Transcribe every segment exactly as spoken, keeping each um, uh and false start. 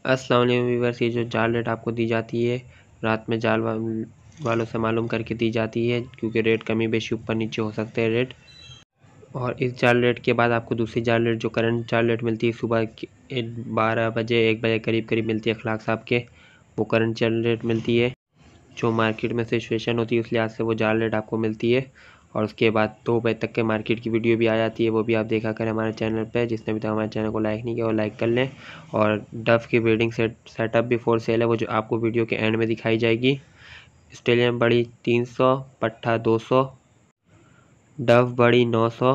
अस्सलाम वालेकुम व्यूअर्स, ये जो जाल रेट आपको दी जाती है रात में जाल वा, वालों से मालूम करके दी जाती है, क्योंकि रेट कमी बेशी ऊपर नीचे हो सकते हैं रेट। और इस जाल रेट के बाद आपको दूसरी जाल रेट जो करंट जाल रेट मिलती है सुबह बारह बजे एक बजे करीब करीब मिलती है अखलाक साहब के, वो करंट जाल रेट मिलती है। जो मार्केट में सिचुएशन होती है उस लिहाज से वो जाल रेट आपको मिलती है। और उसके बाद दो बजे तक के मार्केट की वीडियो भी आ जाती है, वो भी आप देखा करें हमारे चैनल पे। जिसने भी तक हमारे चैनल को लाइक नहीं किया वो लाइक कर लें। और डफ की ब्रीडिंग सेट सेटअप भी फोर सेल है, वो जो आपको वीडियो के एंड में दिखाई जाएगी। ऑस्ट्रेलियन बड़ी तीन सौ, पट्ठा दो सौ, डफ बड़ी नौ सौ,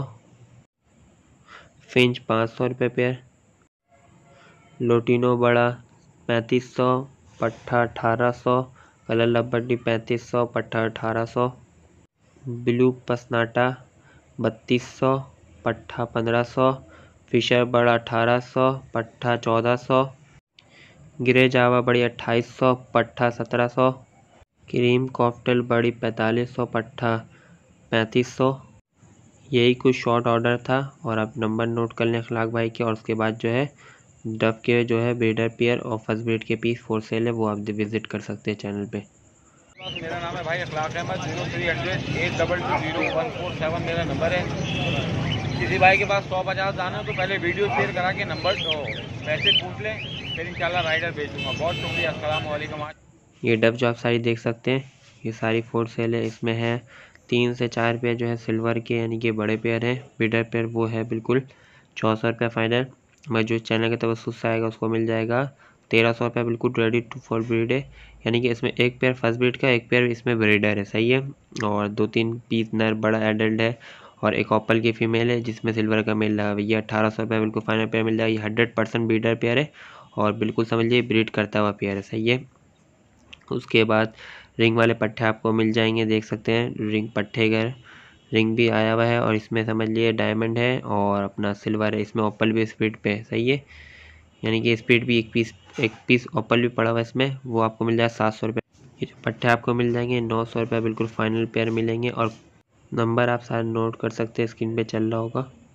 फिंच पाँच सौ रुपये पेयर, लोटिनो बड़ा पैंतीस सौ, पट्ठा अठारह सौ, कलर लबड्डी पैंतीस सौ, पट्ठा अठारह सौ, ब्लू पसनाटा बत्तीस सौ, पट्ठा पंद्रह सौ, फिशर बड़ा अठारह सौ, पट्ठा चौदह सौ, ग्रे जावा बड़ी अट्ठाईस सौ, पट्ठा सत्रह सौ, क्रीम कॉकटेल बड़ी पैंतालीस सौ, पट्ठा पैंतीस सौ। यही कुछ शॉर्ट ऑर्डर था और आप नंबर नोट कर लें अखलाक भाई के। और उसके बाद जो है डब के जो है ब्रीडर पेयर और फर्स्ट ब्रीड के पीस फोर सेल है, वो आप विजिट कर सकते हैं चैनल पे। मेरा नाम है भाई Akhlaq Ahmed, zero three hundred eight double two zero one four seven मेरा नंबर है। किसी भाई के पास सौ पचास दाना हो तो पहले वीडियो शेयर करा के नंबर तो पैसे पूछ लें, फिर इंशाल्लाह राइडर भेज दूँगा। बहुत शुक्रिया, अस्सलाम वालेकुम। ये डब जो आप सारी देख सकते हैं ये सारी फोर सेल है। इसमें है तीन से चार पेयर जो है सिल्वर के, यानी कि बड़े पेयर हैं। ब्रीडर पेयर वो है बिल्कुल चौसौ रुपये फाइनल। मैं जो चैनल के तवज्जुह से आएगा उसको मिल जाएगा तेरह सौ रुपये बिल्कुल रेडी टू फॉर ब्रीड है। यानी कि इसमें एक पेयर फर्स्ट ब्रीड का, एक पेयर इसमें ब्रीडर है, सही है। और दो तीन पीस नर बड़ा एडल्ट है और एक ऑपल की फीमेल है जिसमें सिल्वर का मेल लगा। ये अठारह सौ रुपये बिल्कुल फाइनल पेयर मिल जाएगा। ये हंड्रेड परसेंट ब्रीडर पेयर है और बिल्कुल समझिए ब्रीड करता हुआ पेयर है, सही है। उसके बाद रिंग वाले पट्टे आपको मिल जाएंगे, देख सकते हैं रिंग पट्टे घर रिंग भी आया हुआ है। और इसमें समझ लिए डायमंड है और अपना सिल्वर है। इसमें ओपल भी स्पीड पे है, सही है। यानी कि स्पीड भी एक पीस एक पीस ओपल भी पड़ा हुआ है इसमें, वो आपको मिल जाएगा सात सौ रुपये। ये जो पट्टे आपको मिल जाएंगे नौ सौ रुपये बिल्कुल फाइनल पेयर मिलेंगे। और नंबर आप सारे नोट कर सकते हैं, स्क्रीन पे चल रहा होगा।